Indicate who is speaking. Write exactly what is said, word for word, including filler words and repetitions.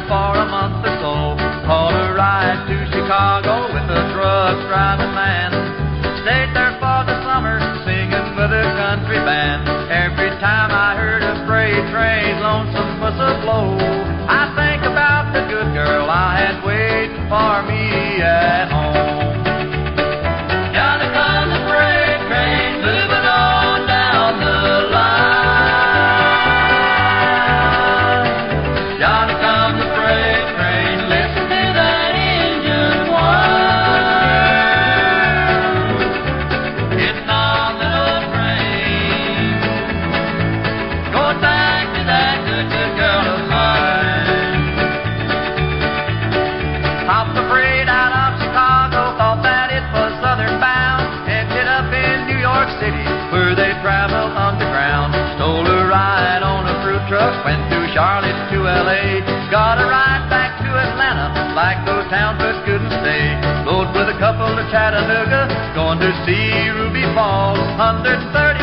Speaker 1: there for a month or so. Called a ride to Chicago with a truck-driving man. Stayed there for the summer, singing with a country band. Every time I heard a freight train's lonesome whistle blow, I think about the good girl I had waiting for me at home. Yonder comes the freight train, moving on down the line. Yonder comes the freight train, listen to that engine whine. Getting on the old train, going back to that good, good girl of mine. Hopped the freight out of Chicago, thought that it was southern bound. Ended up in New York City, where they traveled underground. Stole a ride on a fruit truck, went through Charlotte to L A. Got a ride back to Atlanta, like those towns but couldn't stay. Rode with a couple to Chattanooga, going to see Ruby Falls. one hundred thirty